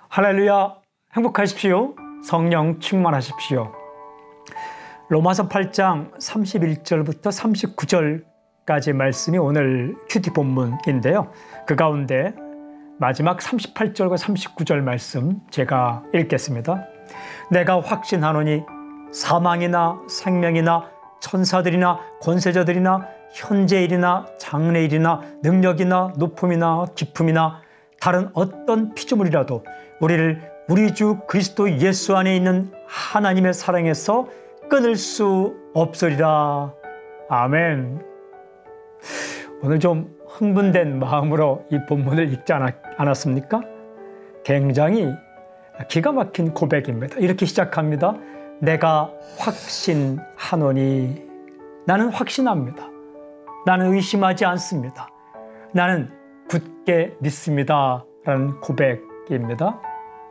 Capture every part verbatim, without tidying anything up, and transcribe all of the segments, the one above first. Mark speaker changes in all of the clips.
Speaker 1: 할렐루야, 행복하십시오. 성령 충만하십시오. 로마서 팔 장 삼십일 절부터 삼십구 절까지 말씀이 오늘 큐티 본문인데요. 그 가운데 마지막 삼십팔 절과 삼십구 절 말씀 제가 읽겠습니다. 내가 확신하노니 사망이나 생명이나 천사들이나 권세자들이나 현재일이나 장래일이나 능력이나 높음이나 깊음이나 다른 어떤 피조물이라도 우리를 우리 주 그리스도 예수 안에 있는 하나님의 사랑에서 끊을 수 없으리라. 아멘. 오늘 좀 흥분된 마음으로 이 본문을 읽지 않았습니까? 굉장히 기가 막힌 고백입니다. 이렇게 시작합니다. 내가 확신하노니. 나는 확신합니다. 나는 의심하지 않습니다. 나는 굳게 믿습니다. 라는 고백입니다.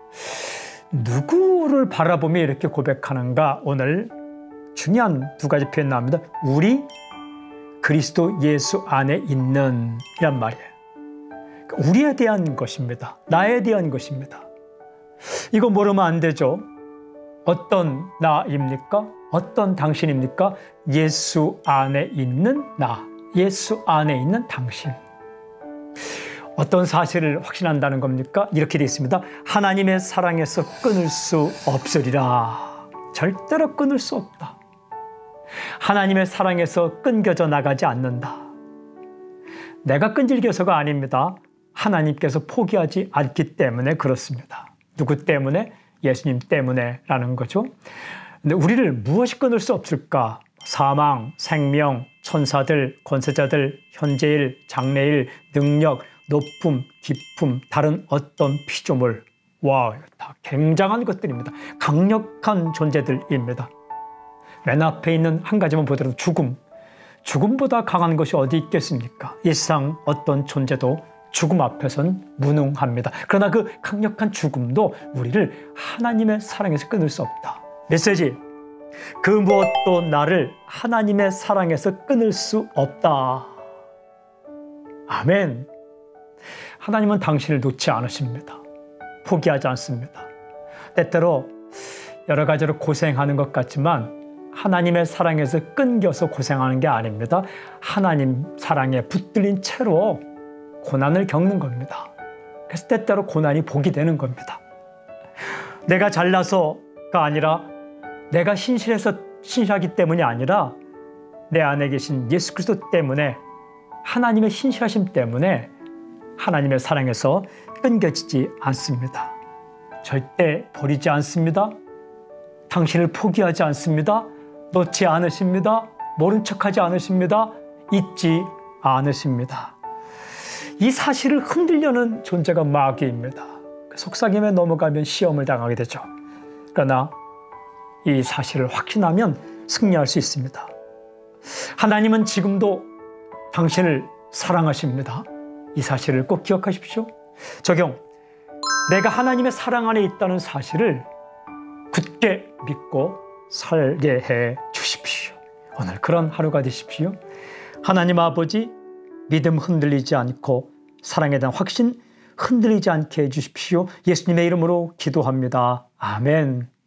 Speaker 1: 누구를 바라보며 이렇게 고백하는가? 오늘 중요한 두 가지 표현 나옵니다. 우리 그리스도 예수 안에 있는 이란 말이에요. 우리에 대한 것입니다. 나에 대한 것입니다. 이거 모르면 안 되죠. 어떤 나입니까? 어떤 당신입니까? 예수 안에 있는 나, 예수 안에 있는 당신. 어떤 사실을 확신한다는 겁니까? 이렇게 되어 있습니다. 하나님의 사랑에서 끊을 수 없으리라. 절대로 끊을 수 없다. 하나님의 사랑에서 끊겨져 나가지 않는다. 내가 끈질겨서가 아닙니다. 하나님께서 포기하지 않기 때문에 그렇습니다. 누구 때문에? 예수님 때문에 라는 거죠. 근데 우리를 무엇이 끊을 수 없을까? 사망, 생명, 천사들, 권세자들, 현재일, 장래일, 능력, 높음, 깊음, 다른 어떤 피조물. 와, 다 굉장한 것들입니다. 강력한 존재들입니다. 맨 앞에 있는 한 가지만 보더라도 죽음. 죽음보다 강한 것이 어디 있겠습니까? 이 세상 어떤 존재도 죽음 앞에선 무능합니다. 그러나 그 강력한 죽음도 우리를 하나님의 사랑에서 끊을 수 없다. 메시지. 그 무엇도 나를 하나님의 사랑에서 끊을 수 없다. 아멘. 하나님은 당신을 놓지 않으십니다. 포기하지 않습니다. 때때로 여러 가지로 고생하는 것 같지만 하나님의 사랑에서 끊겨서 고생하는 게 아닙니다. 하나님 사랑에 붙들린 채로 고난을 겪는 겁니다. 그래서 때때로 고난이 복이 되는 겁니다. 내가 잘나서가 아니라 내가 신실해서 신실하기 때문이 아니라 내 안에 계신 예수 그리스도 때문에 하나님의 신실하심 때문에 하나님의 사랑에서 끊겨지지 않습니다. 절대 버리지 않습니다. 당신을 포기하지 않습니다. 놓지 않으십니다. 모른 척하지 않으십니다. 잊지 않으십니다. 이 사실을 흔들려는 존재가 마귀입니다. 속삭임에 넘어가면 시험을 당하게 되죠. 그러나 이 사실을 확신하면 승리할 수 있습니다. 하나님은 지금도 당신을 사랑하십니다. 이 사실을 꼭 기억하십시오. 적용. 내가 하나님의 사랑 안에 있다는 사실을 굳게 믿고 살게 해 주십시오. 오늘 그런 하루가 되십시오. 하나님 아버지, 믿음 흔들리지 않고 사랑에 대한 확신 흔들리지 않게 해 주십시오. 예수님의 이름으로 기도합니다. 아멘.